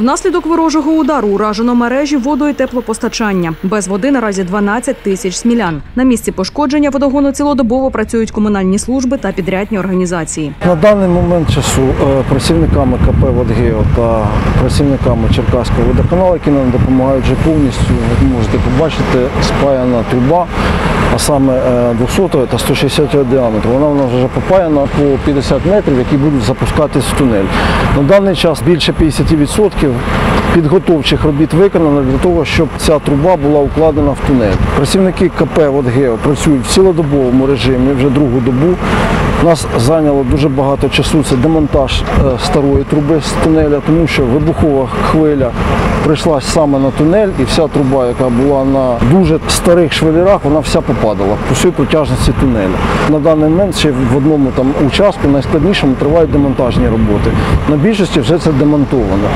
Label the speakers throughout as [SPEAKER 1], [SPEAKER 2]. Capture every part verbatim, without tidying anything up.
[SPEAKER 1] Внаслідок ворожого удару уражено мережі воду- і теплопостачання. Без води наразі дванадцять тисяч смілян. На місці пошкодження водогону цілодобово працюють комунальні служби та підрядні організації.
[SPEAKER 2] На даний момент часу працівниками ка пе «Водгео» та працівниками Черкаського водоканалу, які нам допомагають, вже повністю, ви можете побачити, спаяна труба, а саме двохсотого та сто шістдесятого діаметру. Вона в нас вже попаяна по п'ятдесят метрів, які будуть запускатись в тунель. На даний час більше п'ятдесят відсотків підготовчих робіт виконано для того, щоб ця труба була укладена в тунель. Працівники ка пе «Водгео» працюють в цілодобовому режимі вже другу добу. Нас зайняло дуже багато часу, це демонтаж старої труби з тунеля, тому що вибухова хвиля прийшлась саме на тунель, і вся труба, яка була на дуже старих швелерах, вона вся попадала по всій протяжності тунеля. На даний момент ще в одному там участку, найскладнішому, тривають демонтажні роботи. На більшості вже це демонтовано.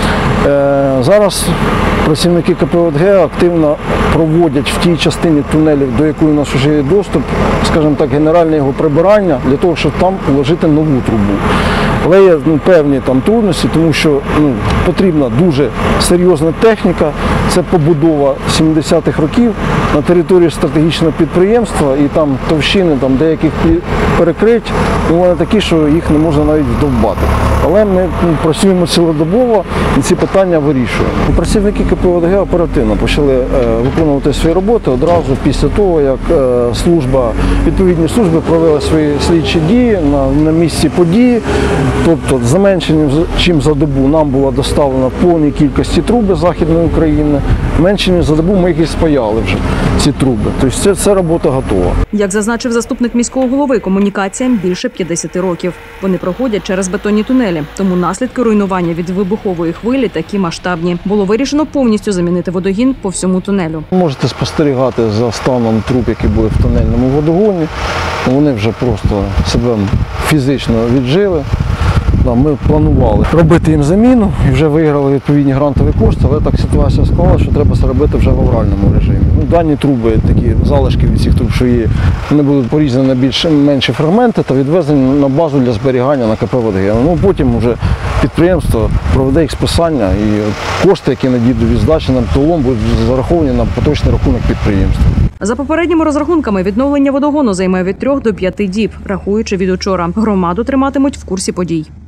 [SPEAKER 2] Зараз працівники ка пе «Водгео» активно проводять в тій частині тунелів, до якої у нас вже є доступ, скажімо так, генеральне його прибирання, для того, щоб там уложити нову трубу. Але є ну, певні там трудності, тому що ну, потрібна дуже серйозна техніка. Це побудова сімдесятих років на території стратегічного підприємства, і там товщини там, деяких перекрить, ну, вони такі, що їх не можна навіть вдовбати. Але ми ну, працюємо цілодобово і ці питання вирішуємо. Працівники ка пе «Водгео» оперативно почали е, виконувати свої роботи одразу після того, як е, служба, відповідні служби провели свої слідчі дії на, на місці події. Тобто за меншим, чим за добу нам була доставлена повній кількості труби Західної України, менше ніж за добу ми їх і спаяли вже, ці труби. Тобто це, це робота готова.
[SPEAKER 1] Як зазначив заступник міського голови, комунікаціям більше п'ятдесят років. Вони проходять через бетонні тунелі, тому наслідки руйнування від вибухової хвилі такі масштабні. Було вирішено повністю замінити водогін по всьому тунелю.
[SPEAKER 2] Можете спостерігати за станом труб, які були в тунельному водогоні. Вони вже просто себе фізично віджили. Ми планували робити їм заміну і вже виграли відповідні грантові кошти, але так ситуація склалася, що треба це робити вже в авральному режимі. Ну, дані труби, такі залишки від цих труб, що є, вони будуть порізані на більш менші фрагменти та відвезені на базу для зберігання на ка пе «Водгео». Ну, потім вже підприємство проведе їх списання і кошти, які надійдуть від здачі на металолом, будуть зараховані на поточний рахунок підприємства.
[SPEAKER 1] За попередніми розрахунками, відновлення водогону займе від трьох до п'яти діб, рахуючи від учора. Громаду триматимуть в курсі подій.